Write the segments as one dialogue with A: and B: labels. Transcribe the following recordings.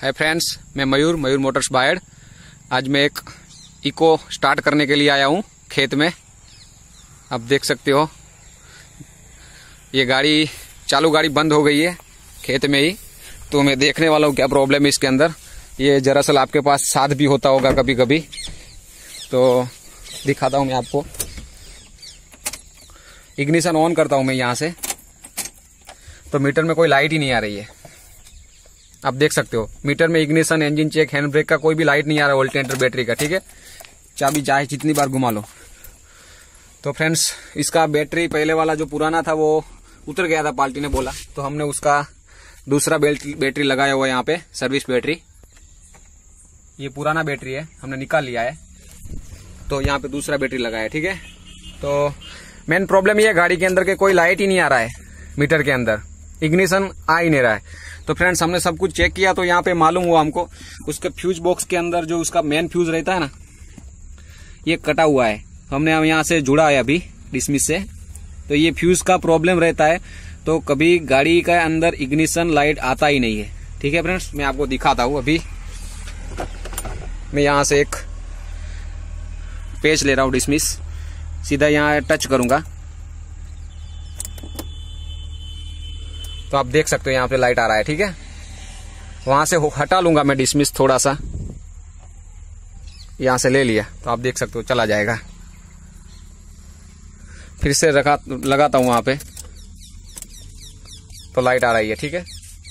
A: Hi friends, मैं मयूर Motors बायड। आज मैं एक इको स्टार्ट करने के लिए आया हूँ खेत में। आप देख सकते हो ये गाड़ी चालू गाड़ी बंद हो गई है खेत में ही। तो मैं देखने वाला हूँ क्या प्रॉब्लम है इसके अंदर। ये दरअसल आपके पास साथ भी होता होगा कभी कभी, तो दिखाता हूँ मैं आपको। इग्निशन ऑन करता हूँ मैं यहाँ से, तो मीटर में कोई लाइट ही नहीं आ रही है। आप देख सकते हो मीटर में ignition, engine check, hand brake का कोई भी लाइट नहीं आ रहा वोल्टेमीटर बैटरी का। ठीक है, चाबी चाहे जितनी बार घुमा लो। तो फ्रेंड्स, इसका बैटरी पहले वाला जो पुराना था वो उतर गया था, पार्टी ने बोला, तो हमने उसका दूसरा बैटरी लगाया हुआ है यहाँ पे, सर्विस बैटरी। ये पुराना बैटरी है, हमने निकाल लिया है, तो यहाँ पे दूसरा बैटरी लगाया है। ठीक है, तो मेन प्रॉब्लम ये है गाड़ी के अंदर के कोई लाइट ही नहीं आ रहा है, मीटर के अंदर इग्निशन आ ही नहीं रहा है। तो फ्रेंड्स, हमने सब कुछ चेक किया तो यहाँ पे मालूम हुआ हमको उसके फ्यूज बॉक्स के अंदर जो उसका मेन फ्यूज रहता है ना, ये कटा हुआ है। हमने यहाँ से जुड़ा है अभी डिसमिस से, तो ये फ्यूज का प्रॉब्लम रहता है, तो कभी गाड़ी का अंदर इग्निशन लाइट आता ही नहीं है। ठीक है फ्रेंड्स, मैं आपको दिखाता हूँ। अभी मैं यहाँ से एक पेच ले रहा हूँ डिसमिस, सीधा यहाँ टच करूंगा तो आप देख सकते हो यहाँ पे लाइट आ रहा है। ठीक है, वहां से हटा लूंगा मैं डिसमिस थोड़ा सा, यहां से ले लिया तो आप देख सकते हो चला जाएगा। फिर से लगाता हूं वहां पे तो लाइट आ रही है। ठीक है,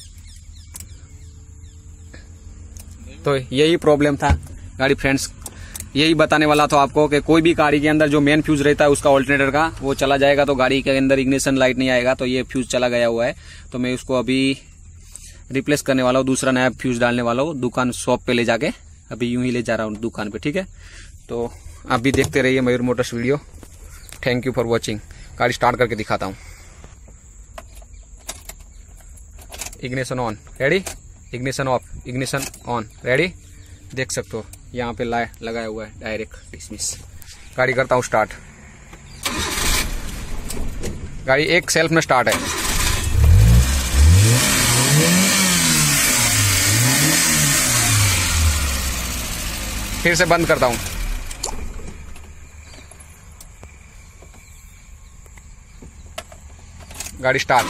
A: तो यही प्रॉब्लम था गाड़ी। फ्रेंड्स, यही बताने वाला था आपको कि कोई भी गाड़ी के अंदर जो मेन फ्यूज रहता है उसका ऑल्टरनेटर का, वो चला जाएगा तो गाड़ी के अंदर इग्निशन लाइट नहीं आएगा। तो ये फ्यूज चला गया हुआ है, तो मैं उसको अभी रिप्लेस करने वाला हूँ, दूसरा नया फ्यूज डालने वाला हूँ दुकान शॉप पे ले जाके। अभी यूं ही ले जा रहा हूँ दुकान पे। ठीक है, तो आप भी देखते रहिए Mayur motors video. Thank you for watching. गाड़ी स्टार्ट करके दिखाता हूँ। Ignition on, ready, ignition off, ignition on, ready. देख सकते हो यहाँ पे लाइट लगाया हुआ है, डायरेक्ट डिसमिस। गाड़ी करता हूँ स्टार्ट। गाड़ी एक सेल्फ में स्टार्ट है। फिर से बंद करता हूँ। गाड़ी स्टार्ट।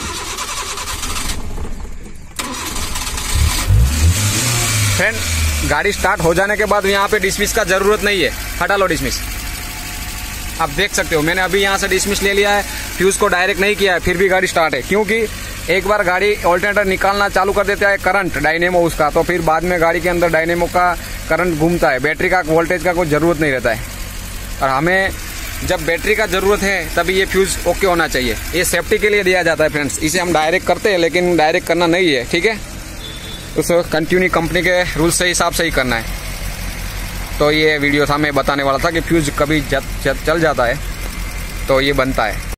A: फ्रेंड, गाड़ी स्टार्ट हो जाने के बाद यहाँ पे डिसमिस का जरूरत नहीं है, हटा लो डिसमिस। आप देख सकते हो मैंने अभी यहाँ से डिसमिस ले लिया है, फ्यूज को डायरेक्ट नहीं किया है, फिर भी गाड़ी स्टार्ट है। क्योंकि एक बार गाड़ी ऑल्टरनेटर निकालना चालू कर देता है करंट, डायनेमो उसका, तो फिर बाद में गाड़ी के अंदर डायनेमो का करंट घूमता है, बैटरी का वोल्टेज का कोई जरूरत नहीं रहता है। और हमें जब बैटरी का जरूरत है तभी ये फ्यूज ओके होना चाहिए। ये सेफ्टी के लिए दिया जाता है फ्रेंड्स। इसे हम डायरेक्ट करते हैं, लेकिन डायरेक्ट करना नहीं है। ठीक है, उस कंटिन्यू कंपनी के रूल्स से हिसाब से ही करना है। तो ये वीडियो था, मैं बताने वाला था कि फ्यूज कभी चल जाता है तो ये बनता है।